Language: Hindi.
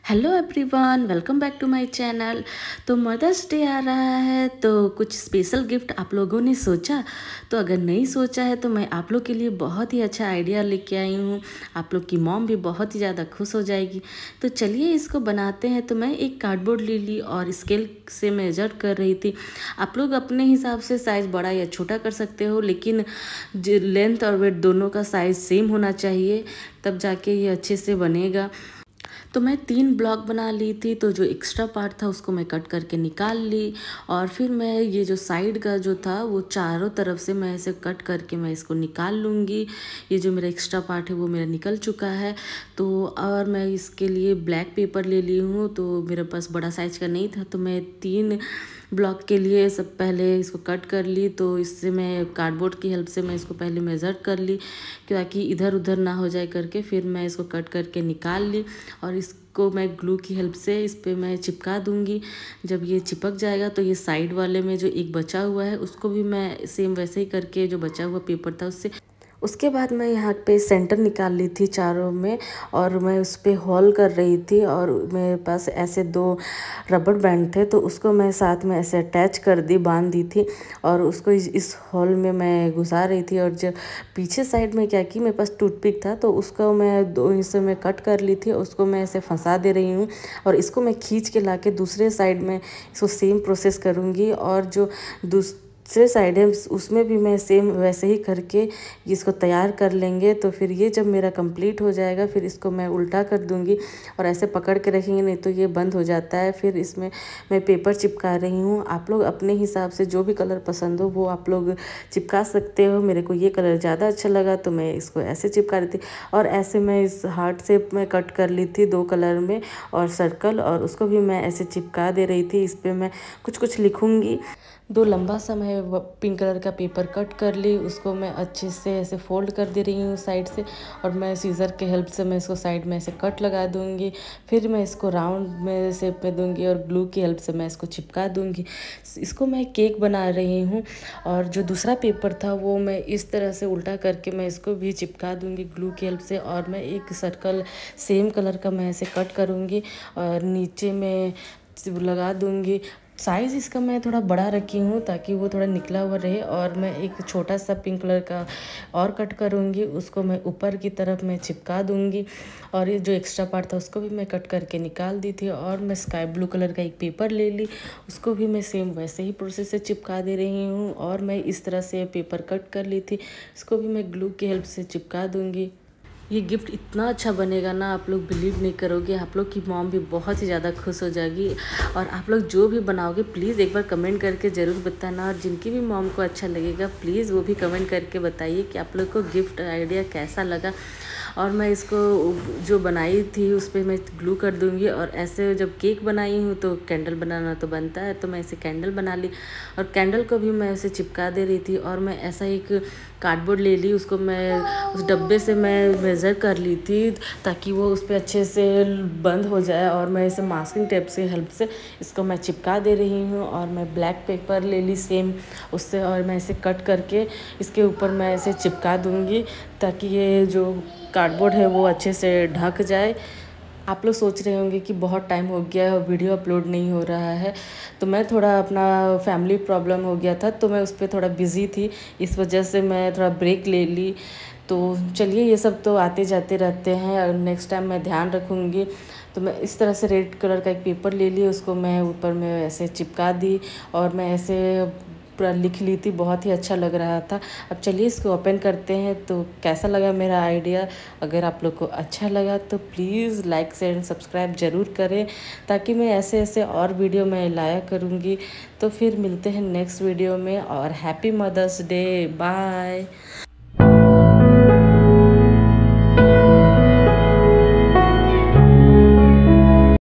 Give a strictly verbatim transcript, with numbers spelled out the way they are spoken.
Hello everyone, welcome back to my channel. तो मदर्स डे आ रहा है तो कुछ स्पेशल गिफ्ट आप लोगों ने सोचा? तो अगर नहीं सोचा है तो मैं आप लोग के लिए बहुत ही अच्छा आइडिया लेके आई हूँ। आप लोग की मॉम भी बहुत ही ज़्यादा खुश हो जाएगी। तो चलिए इसको बनाते हैं। तो मैं एक कार्डबोर्ड ले ली और स्केल से मेजर कर रही थी। आप लोग अपने हिसाब से साइज़ बड़ा या छोटा कर सकते हो, लेकिन लेंथ और वेट दोनों का साइज़ सेम होना चाहिए, तब जाके ये अच्छे से बनेगा। तो मैं तीन ब्लॉक बना ली थी, तो जो एक्स्ट्रा पार्ट था उसको मैं कट करके निकाल ली। और फिर मैं ये जो साइड का जो था वो चारों तरफ से मैं ऐसे कट करके मैं इसको निकाल लूँगी। ये जो मेरा एक्स्ट्रा पार्ट है वो मेरा निकल चुका है। तो और मैं इसके लिए ब्लैक पेपर ले ली हूँ, तो मेरे पास बड़ा साइज का नहीं था, तो मैं तीन ब्लॉक के लिए सब पहले इसको कट कर ली। तो इससे मैं कार्डबोर्ड की हेल्प से मैं इसको पहले मेज़र कर ली ताकि इधर उधर ना हो जाए करके। फिर मैं इसको कट करके निकाल ली और इसको मैं ग्लू की हेल्प से इस पर मैं चिपका दूंगी। जब ये चिपक जाएगा तो ये साइड वाले में जो एक बचा हुआ है उसको भी मैं सेम वैसे ही करके जो बचा हुआ पेपर था उससे उसके बाद मैं यहाँ पे सेंटर निकाल ली थी चारों में, और मैं उस पर होल कर रही थी। और मेरे पास ऐसे दो रबर बैंड थे, तो उसको मैं साथ में ऐसे अटैच कर दी, बांध दी थी और उसको इस, इस होल में मैं घुसा रही थी। और जब पीछे साइड में क्या की, मेरे पास टूथपिक था, तो उसको मैं दो हिस्से में कट कर ली थी, उसको मैं ऐसे फंसा दे रही हूँ। और इसको मैं खींच के ला के दूसरे साइड में इसको सेम प्रोसेस करूँगी। और जो दूस दूसरे साइड है उसमें भी मैं सेम वैसे ही करके इसको तैयार कर लेंगे। तो फिर ये जब मेरा कंप्लीट हो जाएगा फिर इसको मैं उल्टा कर दूंगी और ऐसे पकड़ के रखेंगे, नहीं तो ये बंद हो जाता है। फिर इसमें मैं पेपर चिपका रही हूँ। आप लोग अपने हिसाब से जो भी कलर पसंद हो वो आप लोग चिपका सकते हो। मेरे को ये कलर ज़्यादा अच्छा लगा तो मैं इसको ऐसे चिपका रही थी। और ऐसे मैं इस हार्ट शेप में कट कर ली थी दो कलर में और सर्कल, और उसको भी मैं ऐसे चिपका दे रही थी। इस पर मैं कुछ कुछ लिखूँगी। दो लंबा सा मैं पिंक कलर का पेपर कट कर ली, उसको मैं अच्छे से ऐसे फोल्ड कर दे रही हूँ साइड से। और मैं सीज़र के हेल्प से मैं इसको साइड में ऐसे कट लगा दूँगी। फिर मैं इसको राउंड में शेप में दूँगी और ग्लू की हेल्प से मैं इसको चिपका दूँगी। इसको मैं केक बना रही हूँ। और जो दूसरा पेपर था वो मैं इस तरह से उल्टा करके मैं इसको भी चिपका दूँगी ग्लू की हेल्प से। और मैं एक सर्कल सेम कलर का मैं ऐसे कट करूँगी और नीचे में लगा दूँगी। साइज़ इसका मैं थोड़ा बड़ा रखी हूँ ताकि वो थोड़ा निकला हुआ रहे। और मैं एक छोटा सा पिंक कलर का और कट करूँगी, उसको मैं ऊपर की तरफ मैं चिपका दूँगी। और ये जो एक्स्ट्रा पार्ट था उसको भी मैं कट करके निकाल दी थी। और मैं स्काई ब्लू कलर का एक पेपर ले ली, उसको भी मैं सेम वैसे ही प्रोसेस से चिपका दे रही हूँ। और मैं इस तरह से पेपर कट कर ली थी, इसको भी मैं ग्लू की हेल्प से चिपका दूँगी। ये गिफ्ट इतना अच्छा बनेगा ना, आप लोग बिलीव नहीं करोगे। आप लोग की मॉम भी बहुत ही ज़्यादा खुश हो जाएगी। और आप लोग जो भी बनाओगे प्लीज़ एक बार कमेंट करके ज़रूर बताना। और जिनकी भी मॉम को अच्छा लगेगा प्लीज़ वो भी कमेंट करके बताइए कि आप लोग को गिफ्ट आइडिया कैसा लगा। और मैं इसको जो बनाई थी उस पर मैं ग्लू कर दूंगी। और ऐसे जब केक बनाई हूँ तो कैंडल बनाना तो बनता है, तो मैं ऐसे कैंडल बना ली और कैंडल को भी मैं ऐसे चिपका दे रही थी। और मैं ऐसा एक कार्डबोर्ड ले ली, उसको मैं उस डब्बे से मैं मेज़र कर ली थी ताकि वो उस पर अच्छे से बंद हो जाए। और मैं ऐसे मास्किंग टेप से हेल्प से इसको मैं चिपका दे रही हूँ। और मैं ब्लैक पेपर ले ली सेम उससे, और मैं ऐसे कट करके इसके ऊपर मैं ऐसे चिपका दूँगी ताकि ये जो कार्डबोर्ड है वो अच्छे से ढक जाए। आप लोग सोच रहे होंगे कि बहुत टाइम हो गया है वीडियो अपलोड नहीं हो रहा है, तो मैं थोड़ा अपना फैमिली प्रॉब्लम हो गया था तो मैं उस पर थोड़ा बिज़ी थी, इस वजह से मैं थोड़ा ब्रेक ले ली। तो चलिए ये सब तो आते जाते रहते हैं और नेक्स्ट टाइम मैं ध्यान रखूँगी। तो मैं इस तरह से रेड कलर का एक पेपर ले ली, उसको मैं ऊपर में ऐसे चिपका दी और मैं ऐसे पूरा लिख ली थी, बहुत ही अच्छा लग रहा था। अब चलिए इसको ओपन करते हैं। तो कैसा लगा मेरा आइडिया? अगर आप लोग को अच्छा लगा तो प्लीज़ लाइक शेयर सब्सक्राइब ज़रूर करें ताकि मैं ऐसे ऐसे और वीडियो मैं लाया करूँगी। तो फिर मिलते हैं नेक्स्ट वीडियो में, और हैप्पी मदर्स डे, बाय।